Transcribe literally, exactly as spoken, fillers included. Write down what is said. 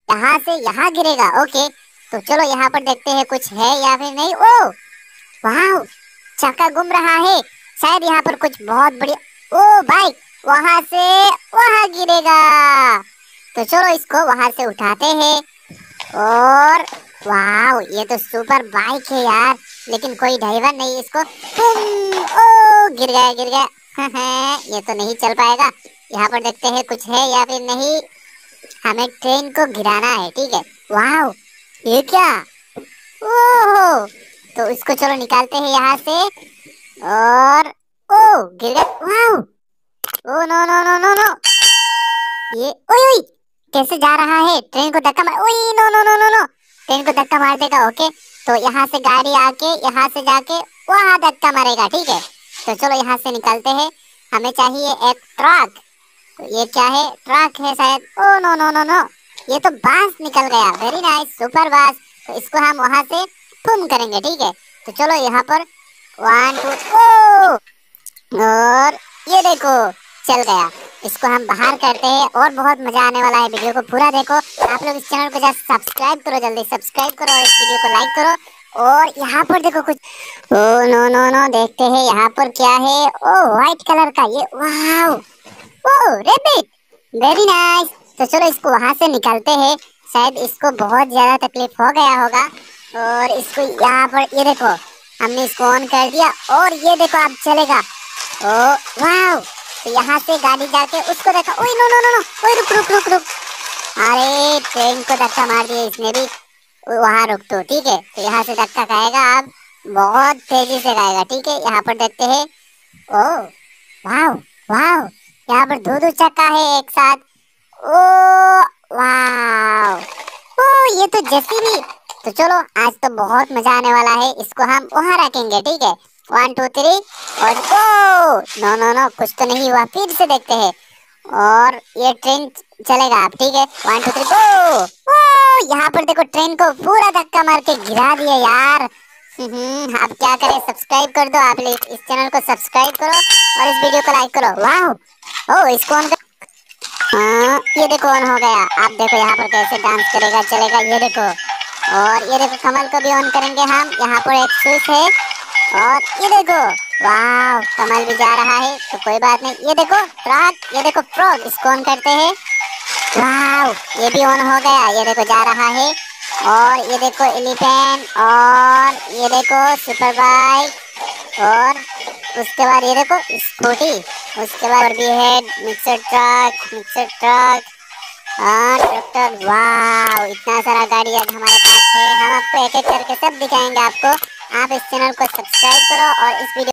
यहाँ से यहाँ गिरेगा। ओके, तो चलो यहाँ पर देखते हैं कुछ है या फिर नहीं। ओ वाह, चक्का घूम रहा है, शायद यहाँ पर कुछ बहुत बढ़िया। ओ बाइक वहां से वहां गिरेगा। तो चलो इसको वहां से उठाते हैं। और वाह, ये तो सुपर बाइक है यार, लेकिन कोई ड्राइवर नहीं इसको। तुम ओ गिर गया गिर गया ये तो नहीं चल पाएगा। यहाँ पर देखते हैं कुछ है या फिर नहीं। हमें ट्रेन को गिराना है, ठीक है। वाह, ये क्या? ओहो, तो इसको चलो निकालते हैं यहाँ से। और ओ गिर गया। वाह, oh no no no no no, ये ओए ओए कैसे जा रहा है? ट्रेन को धक्का मार। ओए no no no no no, train को धक्का मार देगा। ओके, तो यहाँ से गाड़ी आके यहाँ से जाके वहाँ धक्का मारेगा, ठीक है। तो चलो यहाँ से निकलते हैं। हमें चाहिए एक ट्रक। तो ये क्या है? ट्रक है शायद। Oh no no no no, ये तो बांस निकल गया। वेरी नाइस, सुपर बांस। तो इसको हम वहाँ से फूम करेंगे, ठीक है। तो चलो यहाँ पर वन टू ओ, और ये देखो चल गया। इसको हम बाहर करते हैं और बहुत मजा आने वाला है। वीडियो को पूरा देखो। आप लोग इस चैनल को जस्ट सब्सक्राइब करो, जल्दी सब्सक्राइब करो और इस वीडियो को लाइक करो। और यहाँ पर देखो कुछ। ओ नो नो नो, देखते हैं यहाँ पर क्या है। ओ व्हाइट कलर का ये, वाह, ओ रैबिट, वेरी नाइस। तो चलो इसको वहां से निकालते हैं। शायद इसको बहुत ज्यादा तकलीफ हो गया होगा। और इसको यहाँ पर ये देखो, हमने इसको ऑन कर दिया और ये देखो अब चलेगा। ओ वाह, तो यहाँ से गाड़ी जाके उसको देखा। ओए नो नो नो नो, ओए रुक रुक रुक रुक, अरे ट्रेन को धक्का मार दिया इसने भी। वहाँ रुक तो, ठीक है। तो यहाँ से धक्का खाएगा अब, बहुत तेजी से खाएगा, ठीक है। यहाँ पर देखते हैं। ओ वाह वाह, यहाँ पर दो दो चक्का है एक साथ। ओ वाह, ओ ये तो जेसीबी। तो चलो आज तो बहुत मजा आने वाला है। इसको हम वहाँ रखेंगे, ठीक है। वन टू थ्री और ओ नो नो नो, कुछ तो नहीं हुआ। फिर से देखते हैं। और ये ट्रेन चलेगा अब, ठीक है। One two three go. ओ यहाँ पर देखो, ट्रेन को पूरा धक्का मार के गिरा दिया यार। हम्म, अब क्या करें? सब्सक्राइब कर दो आप लोग, इस चैनल को सब्सक्राइब करो और इस वीडियो को लाइक करो। वाह, ओ इसको ऑन कर। हाँ, ये देखो ऑन हो गया। आप देखो यहाँ पर कैसे डांस करेगा, चलेगा, ये देखो। और ये देखो कमल को भी ऑन करेंगे हम। यहाँ पर एक स्विच है और ये देखो, वाह, कमल भी जा रहा है। तो कोई बात नहीं। ये देखो ट्रक, ये देखो फ्रॉग, इसको ऑन करते हैं। वाह, ये भी ऑन हो गया। ये देखो जा रहा है। और ये देखो एलिफेंट, और ये देखो सुपर बाइक, और उसके बाद ये देखो स्कूटी, उसके बाद भी है मिक्सर ट्रक, मिक्सर ट्रक, हाँ ट्रैक्टर। वाह, इतना सारा गाड़ी आज हमारे पास है। हम आपको एक एक करके सब दिखाएंगे आपको। आप इस चैनल को सब्सक्राइब करो और इस वीडियो